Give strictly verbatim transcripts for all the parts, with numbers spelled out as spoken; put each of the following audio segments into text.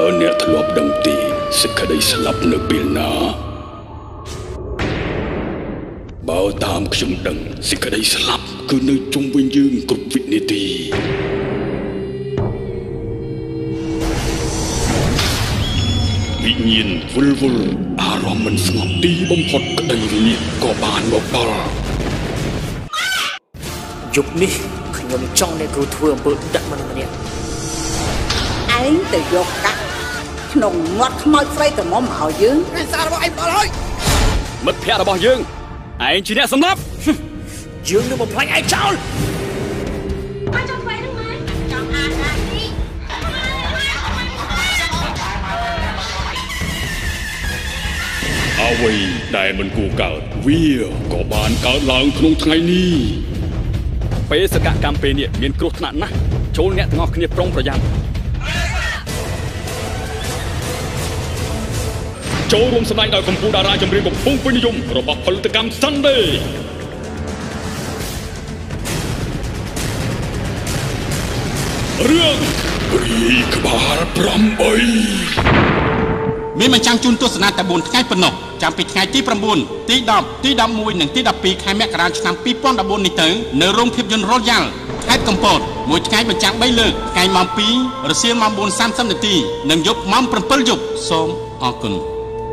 អ្នកធ្លាប់ដឹងទេសេចក្តីស្លាប់នៅពេលណាបើតាមខ្ញុំដឹងសេចក្តីស្លាប់គឺនៅជុំវិញយើងគ្រប់វិនាទីវិញ្ញាណវិលវល់អារម្មណ៍មិនស្ងប់ទីបំផុតក្តីវិញ្ញាណក៏បានមកដល់យប់នេះខ្ញុំចង់អ្នកគ្រូធ្វើអំពើដាក់មនុស្សម្នាក់ឯងទៅយកកាក់ក្នុងមាត់ខ្មោចស្រីកមុំឲ្យយើងឯសាររបស់ឯងដល់ហើយមិត្តភក្តិរបស់យើងឯងជាអ្នកសម្លាប់យើងនឹងបំផ្លាញឯងចោលអត់ចង់ធ្វើនឹងម៉ែចង់អានអាននេះអ្វីដែលមិនគួរកើតវាក៏បានកើតឡើងក្នុងថ្ងៃនេះពេលសកម្មពេលនេះមានគ្រោះថ្នាក់ណាស់ចូលអ្នកទាំងអស់គ្នាប្រុងប្រយ័ត្នចូលរួមសម្ដែងដោយកម្ពុជាតារាចម្រៀងកំពុងពេញនិយមរបស់ផលិតកម្ម Sunday រឿងរីក្បាលប្រាំបីមានបញ្ចាំងជូនទស្សនាតែបួនថ្ងៃប៉ុណ្ណោះចាំពីថ្ងៃទីប្រាំបួនទីដប់ទីដប់មួយនិងទីដប់ពីរខែមករាឆ្នាំពីរពាន់ដប់បួននេះទៅនៅរោងភាពយន្ត Royal ខេត្តកំពតមួយថ្ងៃបញ្ចាំងបីលើកថ្ងៃម៉ោងពីររសៀលម៉ោងបួនសាមសិបនាទីនិងយប់ម៉ោងប្រាំពីរយប់សូមអរគុណ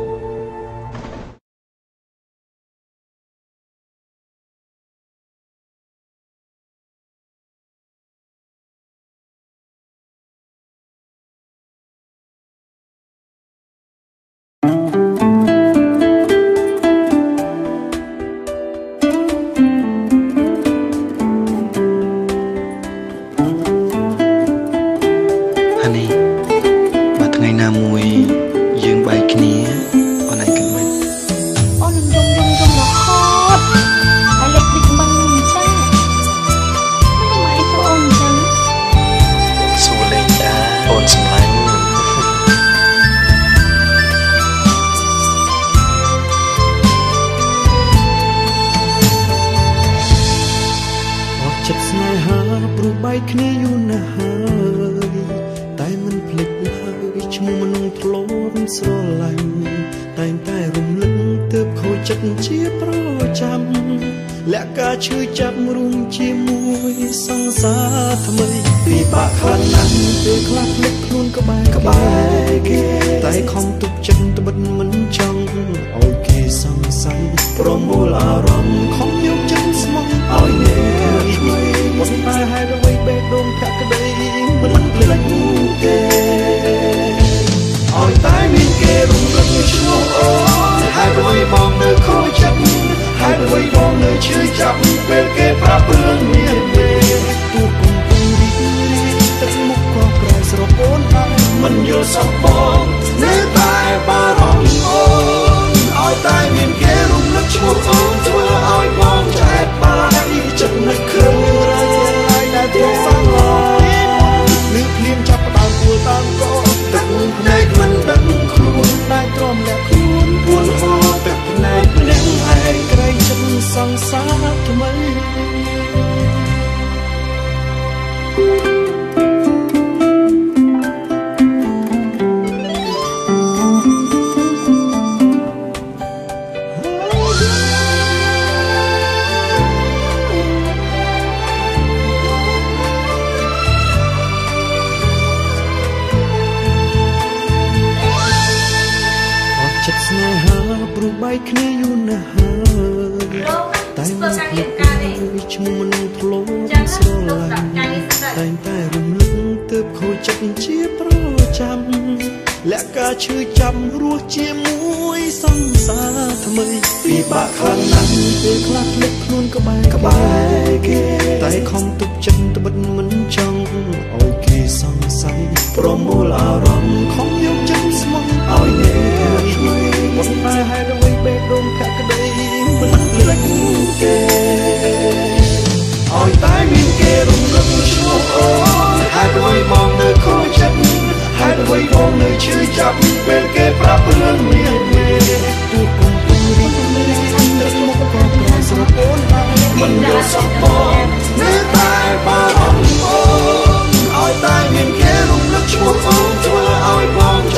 មិនយល់សោះបងនៅតែបារម្ភអូនឲ្យតែមានគេរំលឹកឈ្មោះអូនធ្វើឲ្យបង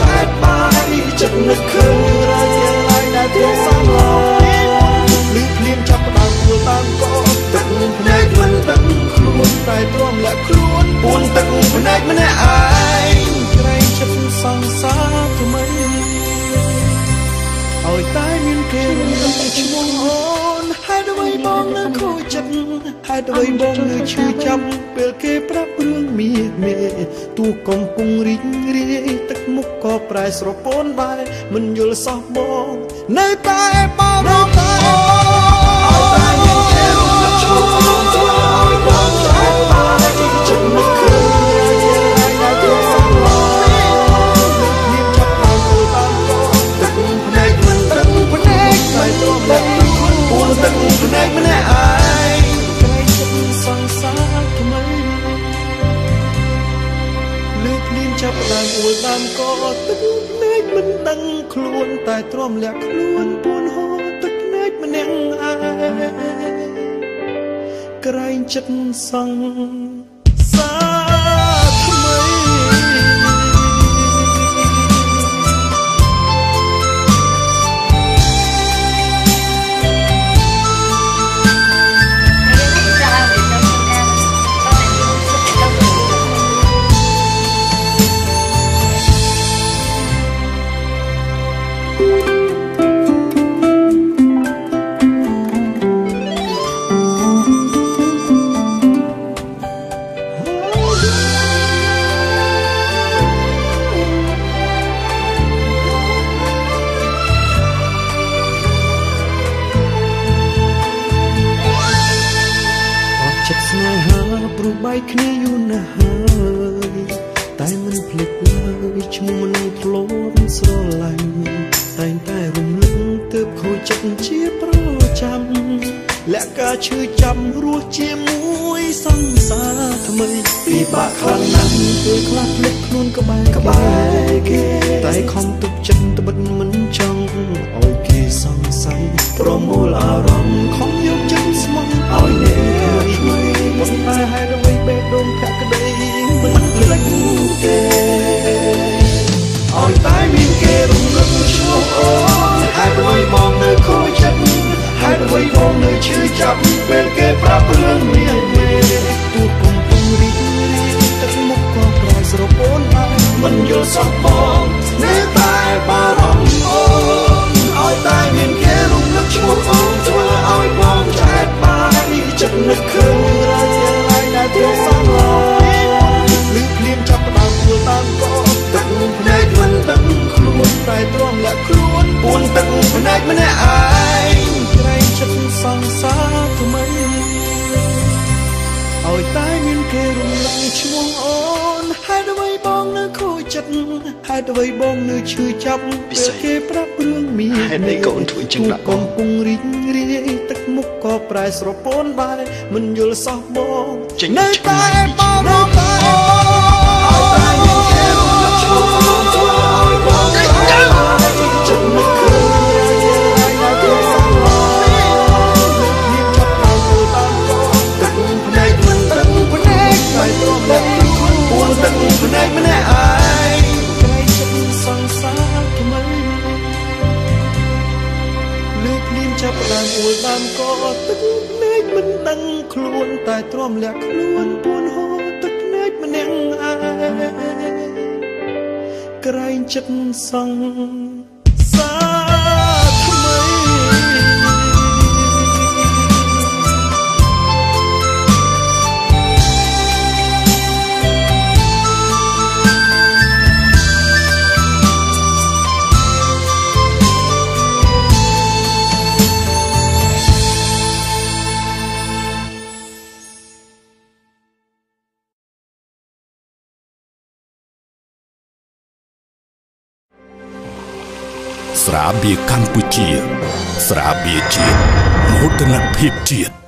ែកម្នាក់ឯងក្រែងចិត្តសង្សារថ្មីឲ្យតែមានគេរំលឹកឈ្មោះអូនហេតុអ្វីបងនៅខូចចិត្តហេតុអ្វីបងនៅឈឺចាប់ពេលគេប្រាប់រឿងមាសមេទូកំពុងរីករាយទឹកមុខក៏ប្រែស្រពោនបែរមិនយល់សោះបងនៅតែបារម្ភតែឲ្យតែមានគេរំលឹកឈ្មោះអូនធ្វើឲ្យបងឆ្អែតបាយចិត្តនឹកឃើញតែទៅសោះមានចាប់តាមគោលតាមក៏ទឹកភ្នែកមិនទឹកភ្នែកតែទៅមកពូនទឹកភ្នែកម្នាក់ឯងក្រែងចិត្តសង្សារថ្មីលើកលៀនចាប់ដើមអួលដើមក៏ទឹកភ្នែកមិនដឹងខ្លួនតែទ្រាំលាក់ខ្លួនពួនហូរទឹកម្នាក់ម្នាក់ឯងក្រែងចិត្តសង្សារថ្មីបែកគ្នាយូរណាស់ហើយតែមិនភ្លេចឡើយឈ្មោះមនុស្សធ្លាប់ស្រឡាញ់តែងតែរំលឹកទើបខូចចិត្តជាប្រចាំលាក់ការឈឺចាំរស់ជាមួយសង្សារថ្មីពិបាកខ្លាំងណាស់ពេលខ្លះភ្លេចខ្លួនក្បែរក្បែរគេតែខំទុកចិត្តត្បិតមិនចង់ឲ្យគេសង្ស័យប្រមូលអារម្មណ៍ខំយកចិត្តស្មោះឲ្យអ្នកថ្មីប៉ុន្តែហេតុអ្វីបេះដូងភក្តីមិនភ្លេចគេឲ្យតែមានគេរំលឹកឈ្មោះអូនហេតុអ្វីបងនៅខូចចិត្តហេតុអ្វីបងនៅឈឺចាប់ពេលគេប្រាប់រឿងមានមេទូកំពុងរីករាយទឹកមុខក៏ប្រែស្រពោនដែរមិនយល់សោះបងនៅតែបារម្ភអូនឲ្យតែមានគេរំលឹកឈ្មោះអូនធ្វើឲ្យបងឆ្អែតបាយចិត្តនឹកឃើញរាល់ជាឡាយដែលទៅសោះឡលឺភ្លៀងចាប់ដើមធ្វើតាមក៏ទឹកភ្នែកមិនដឹងខ្លួនតែទ្រាំលាក់ខ្លួនពួនទឹកភ្នែកម្នាក់ឯងក្រែងចិត្តសង្សារថ្មីឲ្យតែមានគេរំលឹកឈ្មោះអូនហេតុអ្វីបងនៅខូចចិត្តហេតុអ្វីបងនៅឈឺចាប់ពេលគេប្រាប់រឿងមានហេតុអីកូនធ្វើចឹងដាក់កំពុងរីករាយទឹកមុខក៏ប្រែស្រពោនបែរមិនយល់សោះបងនៅតែបងនៅតែឲ្យតែមានគេរំលឹកឈ្មោះអូនធ្វើឲ្យបងចិត្តនឹកឃើញតែទៅសោះមានចាប់ដល់គោលតាមក៏ទឹកភ្នែកមិនដឹងភ្នែកតែទ្រាំលាក់ពួនទឹកភ្នែកម្នាក់ឯងក្រែងចិត្តសង្សារថ្មីលើកលៀនចាប់ដើមអួលដើមក៏ទឹកភ្នែកមិនដឹងខ្លួនតែទ្រាំលាក់ខ្លួនពួនហូរទឹកម្នាក់ម្នាក់ឯងក្រែងចិត្តសង្សារថ្មីស្រាបៀរកម្ពុជាស្រាបៀរជាតិមោទនភាពជាតិ